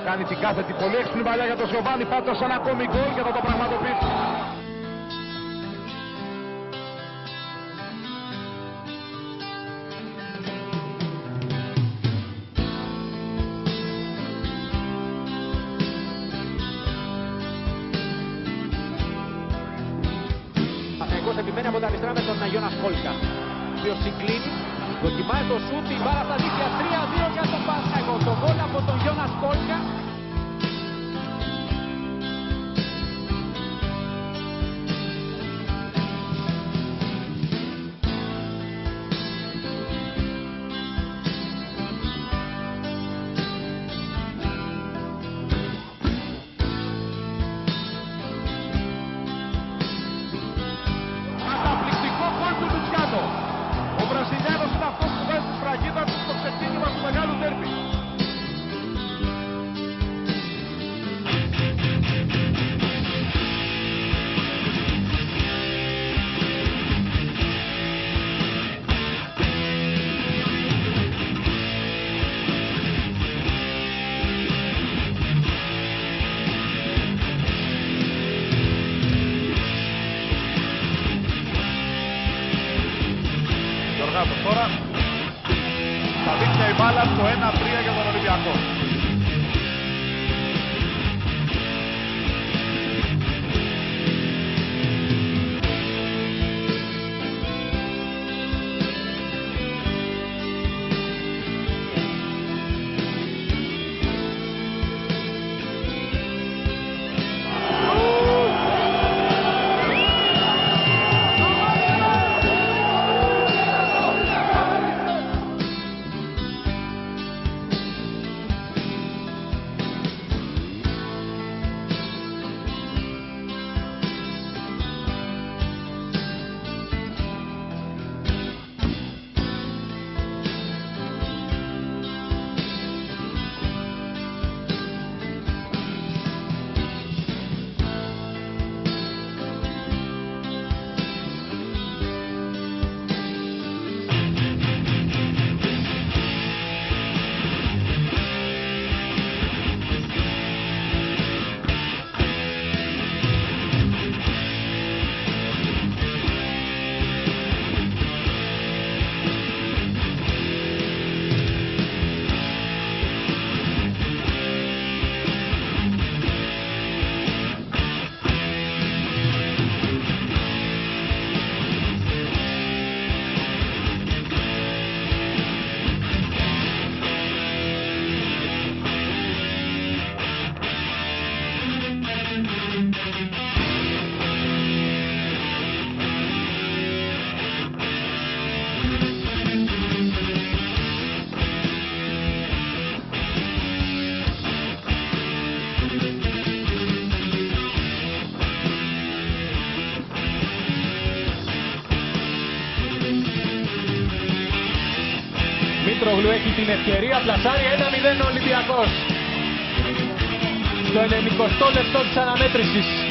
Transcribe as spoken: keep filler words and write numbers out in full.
κάνει την κάθετη πολύ έξυπνη παλιά για τον Γιωβάνι Πάτος, ένα ακόμη γκολ και θα το πραγματοποιήσει. Παναθηναϊκός επιμένει από τα αριστερά με τον Γιώνα Σκόλκα, ο οποίος συγκλίνει, δοκιμάζει το σούτ, η μπάλα στα δίχτυα, τρία δύο για τον Παναθηναϊκό. Το γκολ από τον Γιώνα Σκόλκα. Τώρα θα δείξει η μπάλα στο ένα τρία για τον Ολυμπιακό. Μήτρογλου έχει την ευκαιρία, πλασάρει ένα μηδέν ο Ολυμπιακός στο ενενηκοστό λεπτό της αναμέτρησης.